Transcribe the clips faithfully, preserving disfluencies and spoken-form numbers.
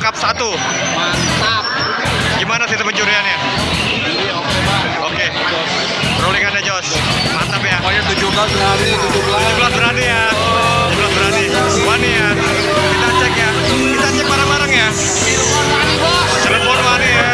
cup satu. Mantap. Gimana sih penjuriannya? Jadi oke bang. Oke. Rollingannya Jos. Mantap ya. Pokoknya tujuh belas berani, tujuh belas. tujuh belas berani ya. tujuh belas berani. Wani ya. Kita cek ya. Kita cek bareng-bareng ya. Cirebon Wani ya.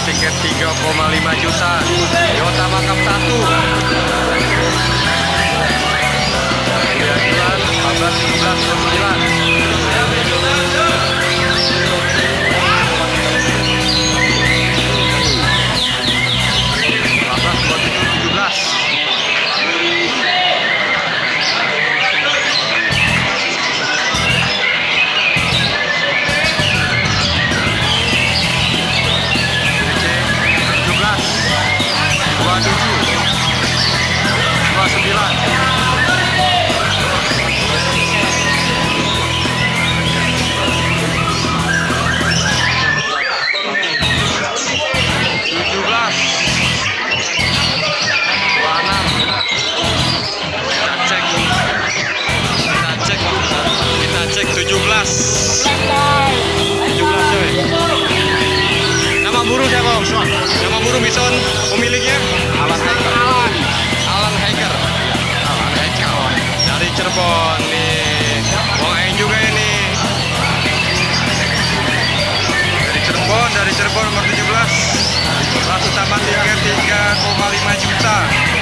tiket tiga koma lima juta. Toyota Makap satu. sembilan, empat belas, tujuh belas, dua puluh sembilan. tujuh belas coy. Nama buruh siapa Om? Nama buruh Bison pemiliknya? Alan Hacker. Alan Alan Hacker. Alan Hacker dari Cirebon nih. Wong Aing juga ini. Dari Cirebon, dari Cirebon nomor tujuh belas. Langsung tambah tiket tiga koma lima juta.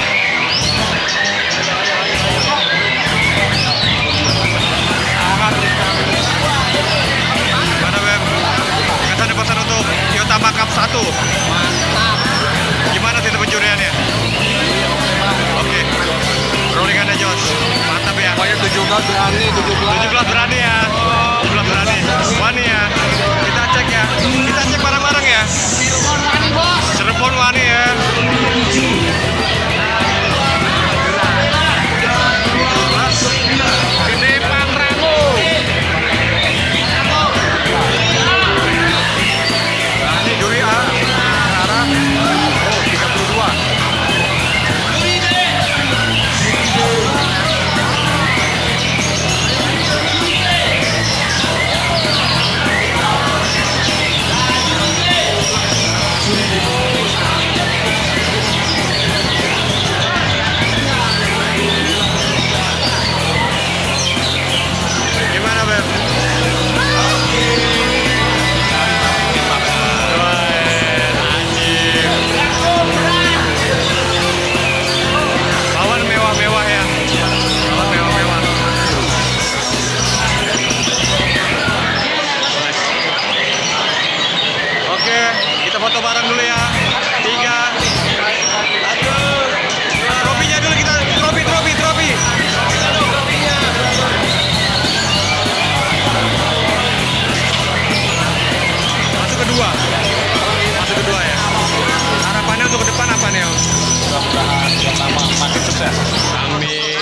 Toyota Makap satu. Mantap. Gimana sih pencuriannya? Oke. Rolling ada Jos. Mantap ya. Pokoknya tujuh belas berani, tujuh belas. tujuh belas berani ya. tujuh belas berani. Wani ya. Kita cek ya. Kita cek bareng-bareng ya. Cirebon Wani, Bos. Cirebon Wani ya. Gede Pangrango. Juri A arah oh tiga puluh dua. Gimana Beb? Foto bareng dulu ya. Tiga. Trofinya dulu kita. Trofi, trofi, trofi. Masuk kedua. Masuk kedua ya. Harapannya untuk ke depan apa nih Om? Mudah-mudahan yang pertama makin sukses. Amin.